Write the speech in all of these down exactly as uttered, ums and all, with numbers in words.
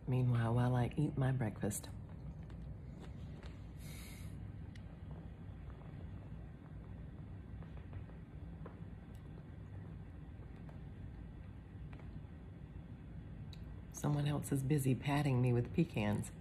Meanwhile, while I eat my breakfast. Someone else is busy patting me with pecans.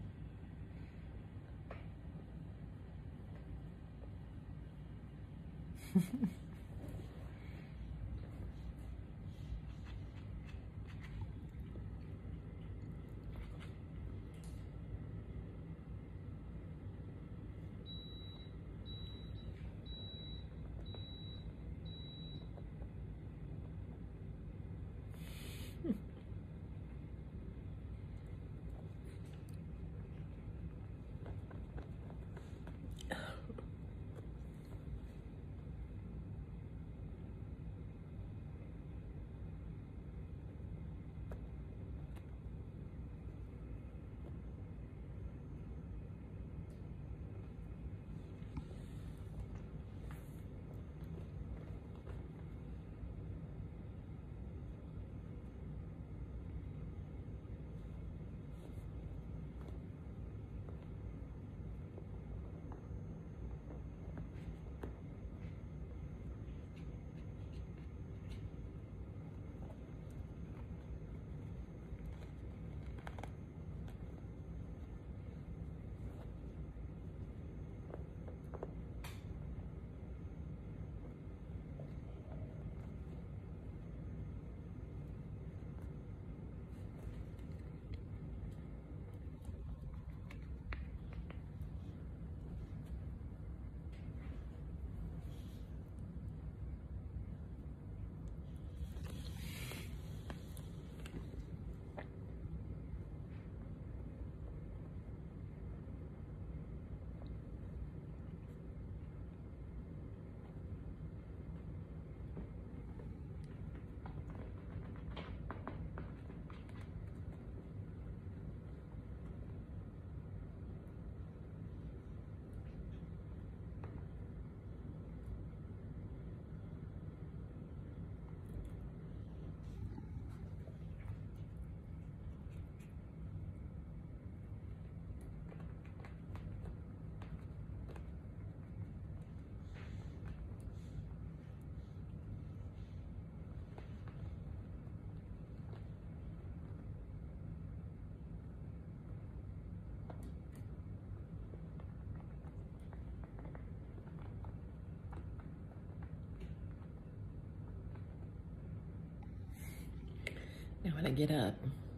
Now when I get up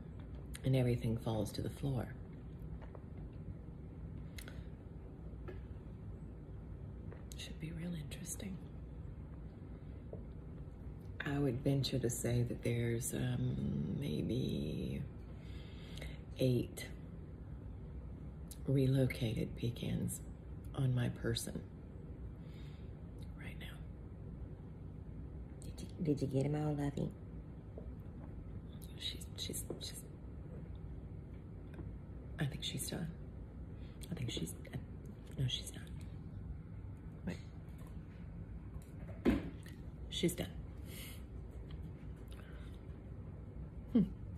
and everything falls to the floor, should be real interesting. I would venture to say that there's um, maybe eight relocated pecans on my person right now. Did you, did you get them all, Lovey? She's, she's, she's, I think she's done. I think she's, uh, no, she's not. Wait. She's done. Hmm.